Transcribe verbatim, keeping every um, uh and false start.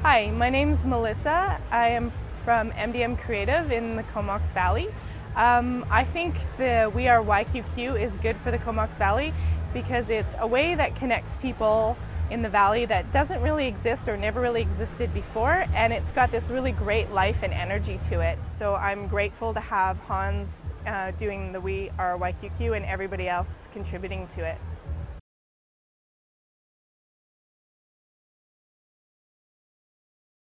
Hi, my name's Melissa. I am from M D M Creative in the Comox Valley. Um, I think the We Are Y Q Q is good for the Comox Valley because it's a way that connects people in the valley that doesn't really exist or never really existed before, and it's got this really great life and energy to it. So I'm grateful to have Hans uh, doing the We Are Y Q Q and everybody else contributing to it.